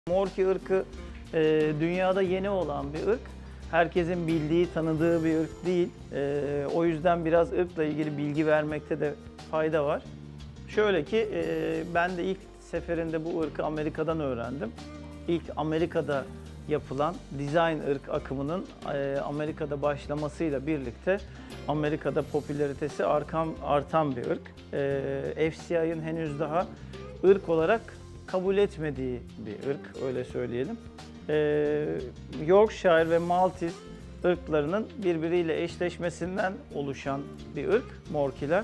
Morki ırkı dünyada yeni olan bir ırk. Herkesin bildiği, tanıdığı bir ırk değil. O yüzden biraz ırkla ilgili bilgi vermekte de fayda var. Şöyle ki ben de ilk seferinde bu ırkı Amerika'dan öğrendim. İlk Amerika'da yapılan design ırk akımının Amerika'da başlamasıyla birlikte Amerika'da popülaritesi artan bir ırk. FCI'nin henüz daha ırk olarak kabul etmediği bir ırk, öyle söyleyelim. Yorkshire ve Maltese ırklarının birbiriyle eşleşmesinden oluşan bir ırk, Morkiler.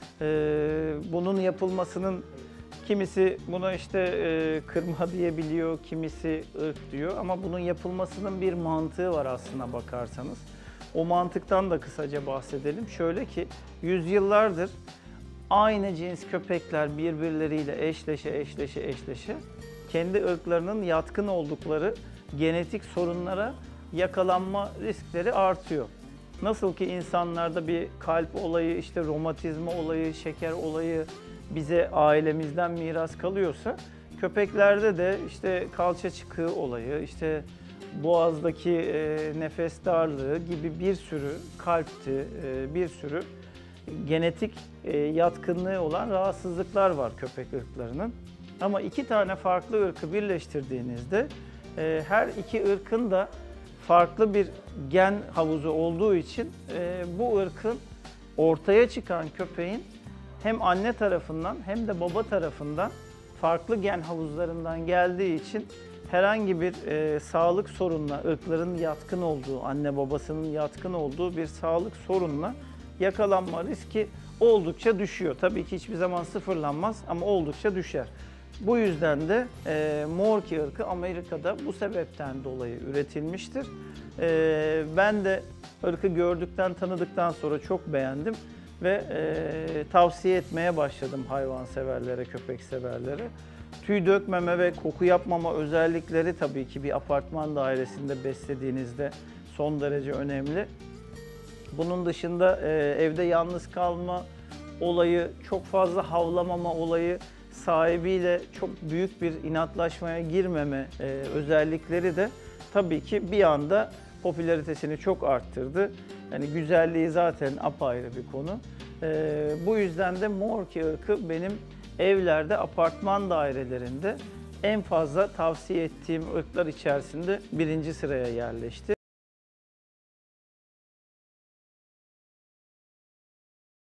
Bunun yapılmasının kimisi buna işte kırma diyebiliyor, kimisi ırk diyor ama bunun yapılmasının bir mantığı var aslına bakarsanız. O mantıktan da kısaca bahsedelim. Şöyle ki yüzyıllardır aynı cins köpekler birbirleriyle eşleşe kendi ırklarının yatkın oldukları genetik sorunlara yakalanma riskleri artıyor. Nasıl ki insanlarda bir kalp olayı, işte romatizma olayı, şeker olayı bize ailemizden miras kalıyorsa, köpeklerde de işte kalça çıkığı olayı, işte boğazdaki nefes darlığı gibi bir sürü kalpti, bir sürü genetik yatkınlığı olan rahatsızlıklar var köpek ırklarının. Ama iki tane farklı ırkı birleştirdiğinizde her iki ırkın da farklı bir gen havuzu olduğu için bu ırkın ortaya çıkan köpeğin hem anne tarafından hem de baba tarafından farklı gen havuzlarından geldiği için herhangi bir sağlık sorunla, ırkların yatkın olduğu, anne babasının yatkın olduğu bir sağlık sorunla yakalanma riski oldukça düşüyor. Tabii ki hiçbir zaman sıfırlanmaz ama oldukça düşer. Bu yüzden de Morki ırkı Amerika'da bu sebepten dolayı üretilmiştir. Ben de ırkı gördükten, tanıdıktan sonra çok beğendim ve tavsiye etmeye başladım hayvanseverlere, köpek severlere. Tüy dökmeme ve koku yapmama özellikleri tabii ki bir apartman dairesinde beslediğinizde son derece önemli. Bunun dışında evde yalnız kalma olayı, çok fazla havlamama olayı, sahibiyle çok büyük bir inatlaşmaya girmeme özellikleri de tabii ki bir anda popülaritesini çok arttırdı. Yani güzelliği zaten apayrı bir konu. Bu yüzden de Morki ırkı benim evlerde, apartman dairelerinde en fazla tavsiye ettiğim ırklar içerisinde birinci sıraya yerleşti.